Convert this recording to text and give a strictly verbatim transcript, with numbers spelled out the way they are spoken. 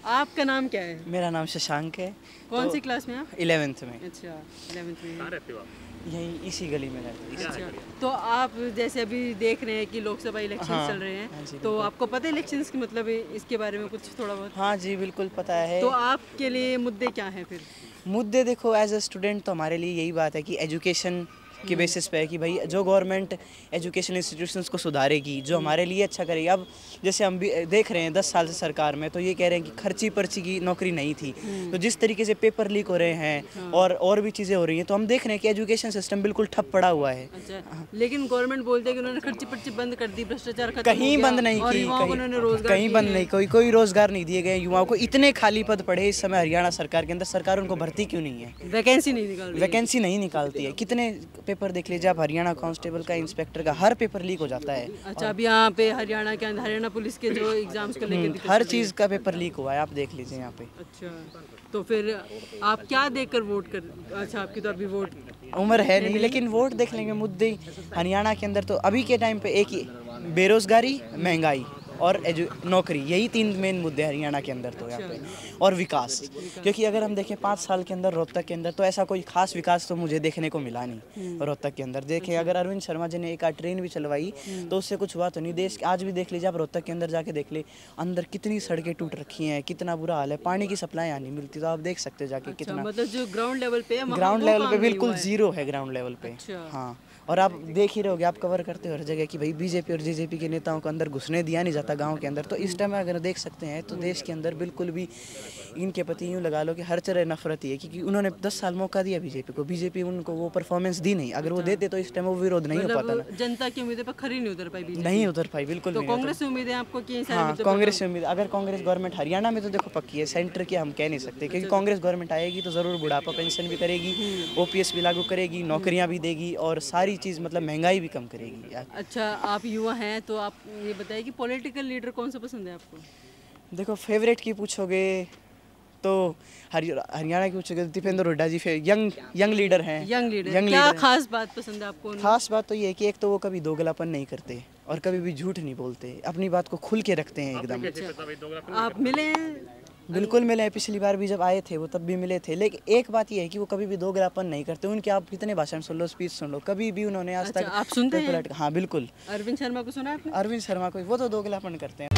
आपका नाम क्या है? मेरा नाम शशांक है। कौन तो सी क्लास में आप? इलेवेंथ में। अच्छा, इलेवेंथ में। कहाँ रहते हो आप? यहीं इसी गली में रहते हैं। अच्छा, तो आप जैसे अभी देख रहे हैं कि लोकसभा इलेक्शन हाँ, चल रहे हैं, हाँ जी, तो बिल्कुल। आपको पता है इलेक्शंस की मतलब इसके बारे में कुछ थोड़ा बहुत? हाँ जी, बिल्कुल पता है। तो आपके लिए मुद्दे क्या हैं फिर? मुद्दे देखो, एज अ स्टूडेंट तो हमारे लिए यही बात है कि एजुकेशन के बेसिस पे है कि भाई जो गवर्नमेंट एजुकेशन इंस्टीट्यूशंस को सुधारेगी, जो हमारे लिए अच्छा करेगी। अब जैसे हम भी देख रहे हैं दस साल से सरकार में, तो ये कह रहे हैं कि खर्ची पर्ची की नौकरी नहीं थी, तो जिस तरीके से पेपर लीक हो रहे हैं और और भी चीज़ें हो रही हैं, तो हम देख रहे हैं कि एजुकेशन सिस्टम बिल्कुल ठप पड़ा हुआ है। अच्छा, लेकिन गवर्नमेंट बोलते हैं कि उन्होंने खर्ची पर्ची बंद कर दी, भ्रष्टाचार खत्म हो कहीं गया बंद नहीं और की, युवाओं को उन्होंने कहीं रोजगार कहीं दिए बंद हैं। नहीं, कोई कोई रोजगार नहीं दिए गए युवाओं को। इतने खाली पद पड़े इस समय हरियाणा सरकार के अंदर, सरकार उनको भर्ती क्यों नहीं है? वैकेंसी नहीं निकाल रही है। वैकेंसी नहीं निकालती है। कितने पेपर देख लीजिए आप, हरियाणा कांस्टेबल का, इंस्पेक्टर का, हर पेपर लीक हो जाता है। अच्छा, अब यहाँ पे हरियाणा के अंदर हरियाणा पुलिस के जो एग्जाम्स को लेकर दिक्कत हर चल रही है। चीज़ का पेपर लीक हुआ है, आप देख लीजिए यहाँ पे। अच्छा, तो फिर आप क्या देखकर वोट कर? अच्छा, आपकी तो अभी वोट उम्र है नहीं, लेकिन वोट देख लेंगे। मुद्दे हरियाणा के अंदर तो अभी के टाइम पे एक ही, बेरोजगारी, महंगाई और एजु नौकरी, यही तीन मेन मुद्दे हैं हरियाणा के अंदर तो यहाँ पे, और विकास। क्योंकि अगर हम देखें पाँच साल के अंदर रोहतक के अंदर, तो ऐसा कोई खास विकास तो मुझे देखने को मिला नहीं रोहतक के अंदर। देखें अगर अरविंद शर्मा जी ने एक आध ट्रेन भी चलवाई तो उससे कुछ हुआ तो नहीं। देश आज भी देख लीजिए आप, रोहतक के अंदर जाके देख ले, अंदर कितनी सड़कें टूट रखी हैं, कितना बुरा हाल है, पानी की सप्लाई यहाँ नहीं मिलती। तो आप देख सकते हो जाके कितना, मतलब जो ग्राउंड लेवल पे है, वहाँ ग्राउंड वो लेवल काम पे नहीं बिल्कुल हुआ है। जीरो है ग्राउंड लेवल पे। अच्छा। हाँ, और आप देख ही रहोगे, आप कवर करते हो हर जगह कि भाई बीजेपी और जेजेपी के नेताओं को अंदर घुसने दिया नहीं जाता गांव के अंदर। तो इस टाइम अगर देख सकते हैं तो देश के अंदर बिल्कुल भी इनके प्रति यूँ लगा लो कि हर तरह नफरत ही है, क्योंकि उन्होंने दस साल मौका दिया बीजेपी को, बीजेपी उनको वो परफॉर्मेंस दी नहीं। अगर वो देते तो इस टाइम वो विरोध नहीं हो पाता ना। मतलब जनता की उम्मीदें पर खरी नहीं उतर पाई बीजेपी। नहीं उतर पाई, बिल्कुल तो नहीं उतर कांग्रेस से उम्मीद है आपको कि इन सारे हाँ, मुद्दों पर कांग्रेस से उम्मीद, अगर कांग्रेस गवर्नमेंट हरियाणा में तो देखो पक्की है, सेंटर की हम कह नहीं सकते, क्योंकि कांग्रेस गवर्नमेंट आएगी तो ज़रूर बुढ़ापा पेंशन भी करेगी, ओपीएस भी लागू करेगी, नौकरियां भी देगी और सारी चीज़ मतलब महंगाई भी कम करेगी। अच्छा, आप युवा हैं तो आप ये बताइए कि पॉलिटिकल लीडर कौन सा पसंद है आपको? देखो फेवरेट की पूछोगे तो हरि हरियाणा की पूछोगे तो Deependra Hooda ji young young leader हैं। यंग लीडर, यंग क्या लीडर खास बात पसंद है आपको? खास बात तो ये है कि एक तो वो कभी दोगलापन नहीं करते और कभी भी झूठ नहीं बोलते, अपनी बात को खुल के रखते हैं एकदम। आप मिले हैं? बिल्कुल मिले हैं, पिछली बार भी जब आए थे वो तब भी मिले थे। लेकिन एक बात ये है कि वो कभी भी दोगलापन नहीं करते। उनके आप कितने भाषण सुन लो, स्पीच सुन लो, कभी भी उन्होंने आज अच्छा, तक आप सुनते हैं? हाँ बिल्कुल। अरविंद शर्मा को सुना आपने? अरविंद शर्मा को, वो तो दोगलापन करते हैं।